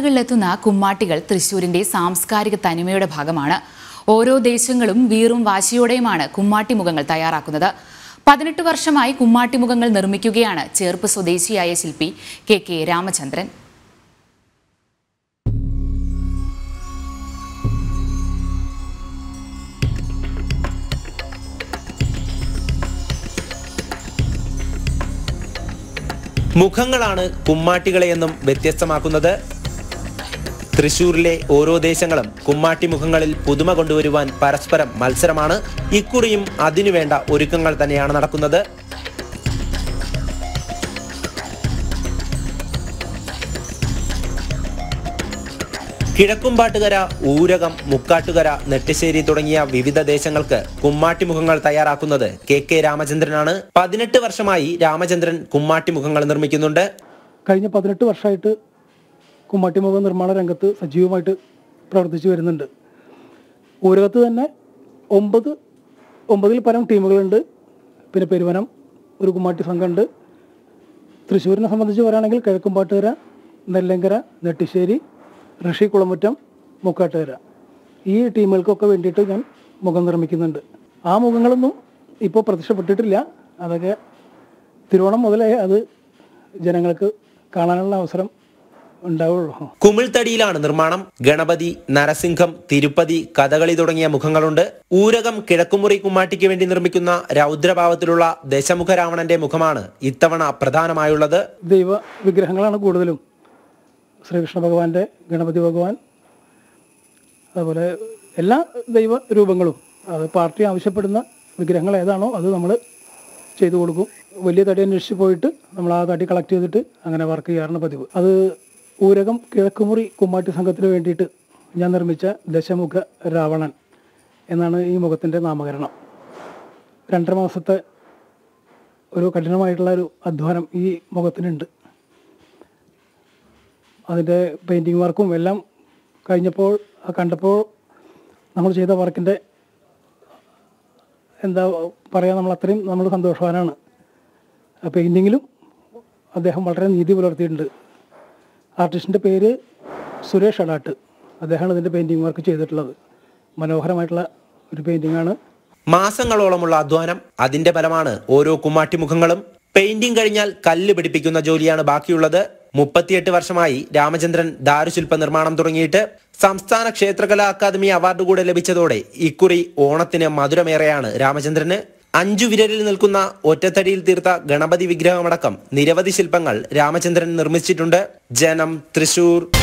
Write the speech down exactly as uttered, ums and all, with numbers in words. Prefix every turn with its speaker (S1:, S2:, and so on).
S1: നാടുകളിലെത്തുന്ന കുമ്മാട്ടികൾ തൃശ്ശൂരിന്റെ സാംസ്കാരിക തനിമയുടെ ഭാഗമാണ്. ഓരോ ദേശങ്ങളും വീറും വാശിയോടെയുമാണ് കുമ്മാട്ടി മുഖങ്ങൾ തയ്യാറാക്കുന്നത്. പതിനെട്ട് വർഷമായി കുമ്മാട്ടി മുഖങ്ങൾ നിർമ്മിക്കുകയാണ് ചേർപ്പ് സ്വദേശിയായ ശില്പി കെ കെ രാമചന്ദ്രൻ.
S2: മുഖങ്ങളാണ് കുമ്മാട്ടികളെയെന്നും വ്യത്യസ്തമാക്കുന്നത്. തൃശ്ശൂരിലെ ഓരോ ദേശങ്ങളും കുമ്മാട്ടി മുഖങ്ങളിൽ പുതുമ കൊണ്ടുവരുവാൻ പരസ്പരം മത്സരമാണ്. ഇക്കുറിയും അതിനുവേണ്ട ഒരുക്കങ്ങൾ തന്നെയാണ് നടക്കുന്നത്. കിഴക്കുംപാട്ടുകര, ഊരകം, മുക്കാട്ടുകര, നെട്ടിശ്ശേരി തുടങ്ങിയ വിവിധ ദേശങ്ങൾക്ക് കുമ്മാട്ടി മുഖങ്ങൾ തയ്യാറാക്കുന്നത് കെ കെ രാമചന്ദ്രനാണ്. പതിനെട്ട് വർഷമായി രാമചന്ദ്രൻ കുമ്മാട്ടി മുഖങ്ങൾ നിർമ്മിക്കുന്നുണ്ട്.
S3: കഴിഞ്ഞ പതിനെട്ട് വർഷമായിട്ട് കുമ്മാട്ടി മുഖ നിർമ്മാണ രംഗത്ത് സജീവമായിട്ട് പ്രവർത്തിച്ചു വരുന്നുണ്ട്. ഊരകത്ത് തന്നെ ഒമ്പത് ഒമ്പതിൽ പരം ടീമുകളുണ്ട്. പിന്നെ പെരുവനം ഒരു കുമ്മാട്ടി സംഘമുണ്ട്. തൃശ്ശൂരിനെ സംബന്ധിച്ച് പറയുകയാണെങ്കിൽ കിഴക്കുംപാട്ടുകര, നെല്ലങ്കര, നെട്ടിശ്ശേരി, ഋഷി, കുളമുറ്റം, മുക്കാട്ടുകര ഈ ടീമുകൾക്കൊക്കെ വേണ്ടിയിട്ട് ഞാൻ മുഖം നിർമ്മിക്കുന്നുണ്ട്. ആ മുഖങ്ങളൊന്നും ഇപ്പോൾ പ്രത്യക്ഷപ്പെട്ടിട്ടില്ല. അതൊക്കെ തിരുവോണം മുതലേ അത് ജനങ്ങൾക്ക് കാണാനുള്ള അവസരം ഉണ്ടാവുള്ളൂ.
S2: കുമിൾത്തടിയിലാണ് നിർമ്മാണം. ഗണപതി, നരസിംഹം, തിരുപ്പതി, കഥകളി തുടങ്ങിയ മുഖങ്ങളുണ്ട്. ഊരകം കിഴക്കുമുറി കുമ്മാട്ടിക്ക് വേണ്ടി നിർമ്മിക്കുന്ന രൗദ്രഭാവത്തിലുള്ള ദശമുഖ രാവണന്റെ മുഖമാണ് ഇത്തവണ പ്രധാനമായുള്ളത്.
S3: ദൈവ വിഗ്രഹങ്ങളാണ് കൂടുതലും. ശ്രീകൃഷ്ണ ഭഗവാന്റെ, ഗണപതി ഭഗവാൻ, അതുപോലെ എല്ലാ ദൈവ രൂപങ്ങളും അത് പാർട്ടി ആവശ്യപ്പെടുന്ന വിഗ്രഹങ്ങൾ ഏതാണോ അത് നമ്മൾ ചെയ്തു കൊടുക്കും. വലിയ തടി അന്വേഷിച്ച് പോയിട്ട് നമ്മൾ ആ തടി കളക്ട് ചെയ്തിട്ട് അങ്ങനെ വർക്ക് ചെയ്യാറാണ് പതിവ്. അത് ഊരകം കിഴക്കുമുറി കുമ്മാട്ടി സംഘത്തിന് വേണ്ടിയിട്ട് ഞാൻ നിർമ്മിച്ച ദശമുഖ രാവണൻ എന്നാണ് ഈ മുഖത്തിൻ്റെ നാമകരണം. രണ്ടര മാസത്തെ ഒരു കഠിനമായിട്ടുള്ള ഒരു അധ്വാനം ഈ മുഖത്തിനുണ്ട്. അതിൻ്റെ പെയിൻറ്റിങ് വർക്കും എല്ലാം കഴിഞ്ഞപ്പോൾ കണ്ടപ്പോൾ നമ്മൾ ചെയ്ത വർക്കിൻ്റെ എന്താ പറയുക, നമ്മൾ അത്രയും നമ്മൾ സന്തോഷവാനാണ്. പെയിൻറ്റിങ്ങിലും അദ്ദേഹം വളരെ നീതി പുലർത്തിയിട്ടുണ്ട്. ആർട്ടിസ്റ്റിൻ്റെ പേര് സുരേഷ് അടാട്ട്. അദ്ദേഹമാണ് ഇതിൻ്റെ പെയിൻറ്റിങ് വർക്ക് ചെയ്തിട്ടുള്ളത്. മനോഹരമായിട്ടുള്ള ഒരു പെയിൻറ്റിങ്ങാണ്.
S2: മാസങ്ങളോളമുള്ള അധ്വാനം, അതിന്റെ ഫലമാണ് ഓരോ കുമ്മാട്ടി മുഖങ്ങളും. പെയിന്റിംഗ് കഴിഞ്ഞാൽ കല്ല് പിടിപ്പിക്കുന്ന ജോലിയാണ് ബാക്കിയുള്ളത്. മുപ്പത്തിയെട്ട് വർഷമായി രാമചന്ദ്രൻ ദാരുശില്പ നിർമ്മാണം തുടങ്ങിയിട്ട്. സംസ്ഥാന ക്ഷേത്രകലാ അക്കാദമി അവാർഡ് കൂടെ ലഭിച്ചതോടെ ഇക്കുറി ഓണത്തിന് മധുരമേറെയാണ് രാമചന്ദ്രന്. അഞ്ചു വിരലിൽ നിൽക്കുന്ന ഒറ്റത്തടിയിൽ തീർത്ത ഗണപതി വിഗ്രഹമടക്കം നിരവധി ശില്പങ്ങൾ രാമചന്ദ്രൻ നിർമ്മിച്ചിട്ടുണ്ട്. ജനം, തൃശൂർ.